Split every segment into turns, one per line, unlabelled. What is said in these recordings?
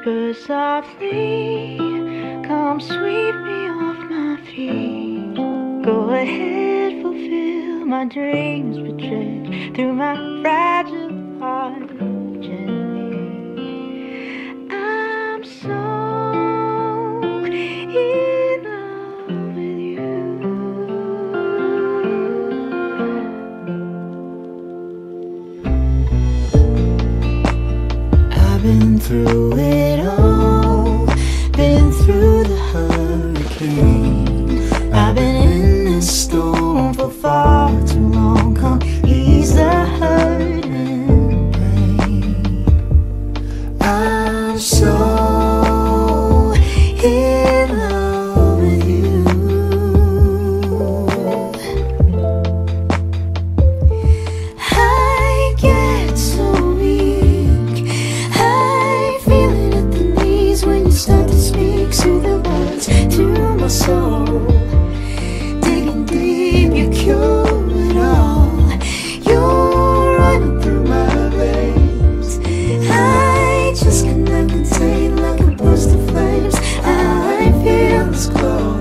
whisper softly, come sweep me off my feet. Go ahead, fulfill my dreams, but tread through my fragile heart gently. I'm so in love with you. I've been through it all, been through the hurricane. I've been in this storm for far too long. Come ease the hurt and pain. I'm so in love with you. I get so weak, I feel it at the knees when you start to speak soothing words to my soul. Digging deep, you cure it all. You're running through my veins. I just connect and take like a burst of flames. I feel this glow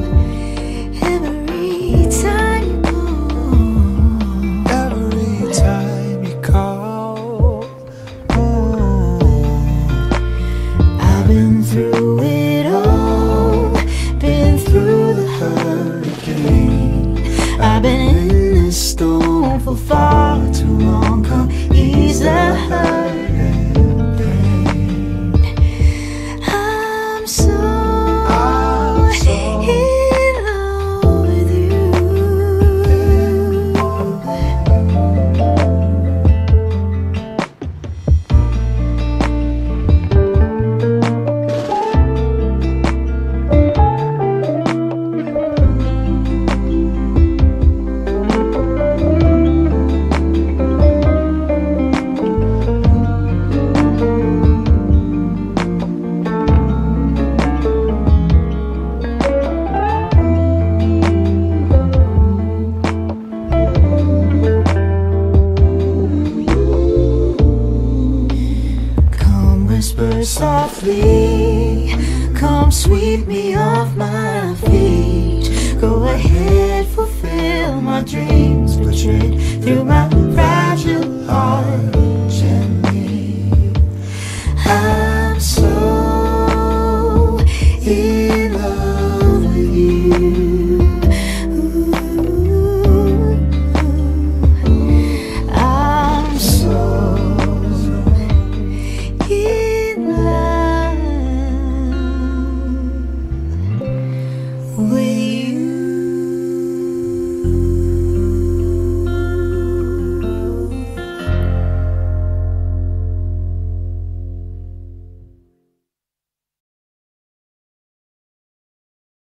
every time you call. Every time you call. I've been through it all, been through the hurricane. I've been in this storm for far too long. Come ease the hurt and pain. I'm so in love with you. Come whisper softly, come sweep me off my feet. Go ahead, fulfill my dreams, but tread through my